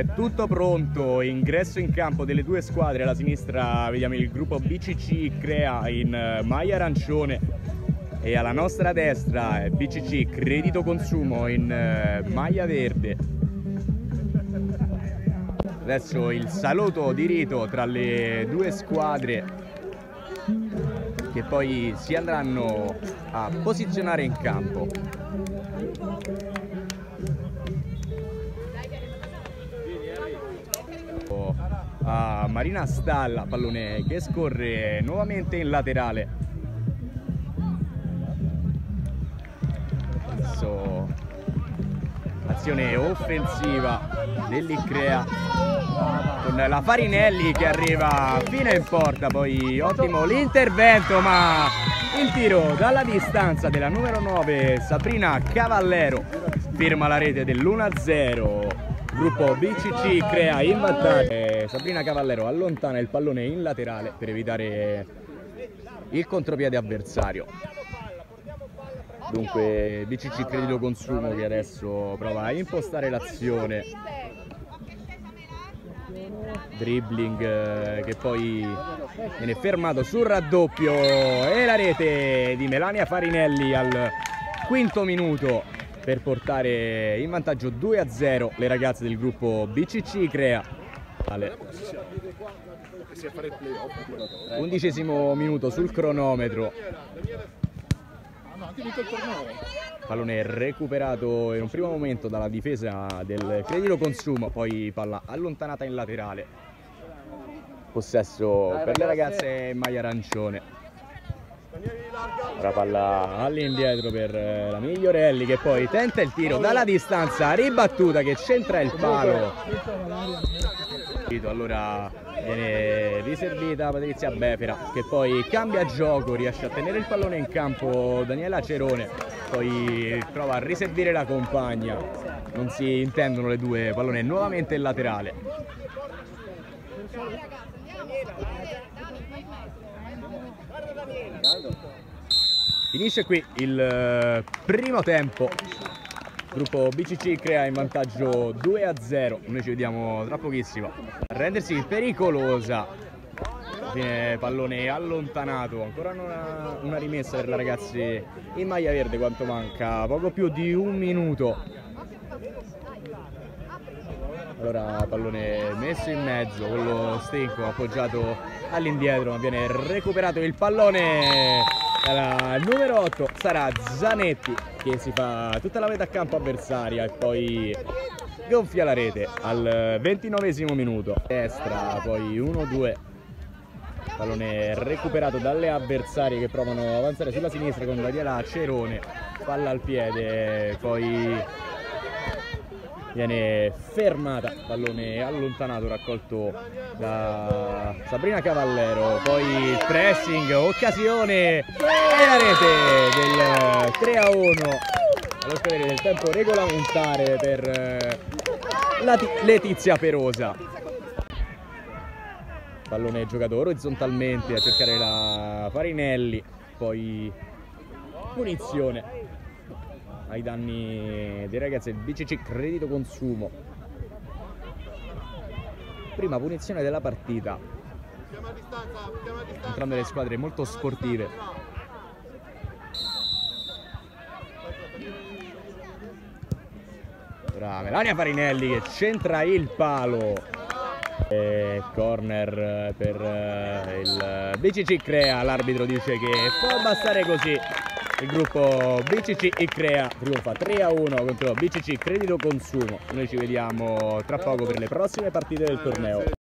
è tutto pronto, ingresso in campo delle due squadre. Alla sinistra vediamo il gruppo BCC Crea in maglia arancione e alla nostra destra BCC Credito Consumo in maglia verde. Adesso il saluto di rito tra le due squadre che poi si andranno a posizionare in campo. A Marina Stalla, pallone che scorre nuovamente in laterale. Adesso azione offensiva dell'Icrea con la Farinelli che arriva fino in porta, poi ottimo l'intervento, ma il tiro dalla distanza della numero 9 Sabrina Cavallero firma la rete dell'1-0. Gruppo BCC Crea in vantaggio. Sabrina Cavallero allontana il pallone in laterale per evitare il contropiede avversario. Dunque BCC Credito Consumo che adesso prova a impostare l'azione. Dribbling che poi viene fermato sul raddoppio e la rete di Melania Farinelli al quinto minuto per portare in vantaggio 2-0 le ragazze del gruppo BCC Crea. 11° minuto sul cronometro. Pallone recuperato in un primo momento dalla difesa del Credito Consumo, poi palla allontanata in laterale. Possesso per le ragazze in maglia arancione. Ora palla all'indietro per la Migliorelli che poi tenta il tiro dalla distanza, ribattuta che centra il palo. Allora viene riservita Patrizia Befera che poi cambia gioco, riesce a tenere il pallone in campo Daniela Cerone, poi prova a riservire la compagna, non si intendono le due, pallone nuovamente in laterale. Finisce qui il primo tempo. Gruppo BCC Crea in vantaggio 2-0. Noi ci vediamo tra pochissimo. A rendersi pericolosa. Fine pallone allontanato. Ancora una rimessa per la ragazza in maglia verde. Quanto manca? Poco più di un minuto. Allora pallone messo in mezzo con lo stinco appoggiato all'indietro, ma viene recuperato il pallone dalla numero 8 sarà Zanetti che si fa tutta la metà campo avversaria e poi gonfia la rete al 29° minuto. Destra poi 1-2, pallone recuperato dalle avversarie che provano ad avanzare sulla sinistra con Daniela Cerone, palla al piede, poi viene fermata, pallone allontanato raccolto da Sabrina Cavallero, poi pressing, occasione e la rete del 3-1 allo scadere del tempo regolamentare per Letizia Perosa. Pallone giocato orizzontalmente a cercare la Farinelli, poi punizione ai danni dei ragazzi del BCC Credito Consumo. Prima punizione della partita. Entrambe le squadre molto sportive. Ora Melania Farinelli che centra il palo. Corner per il BCC Crea. L'arbitro dice che può bastare così. Il gruppo BCC Crea trionfa 3-1 contro BCC Credito Consumo. Noi ci vediamo tra poco per le prossime partite del torneo.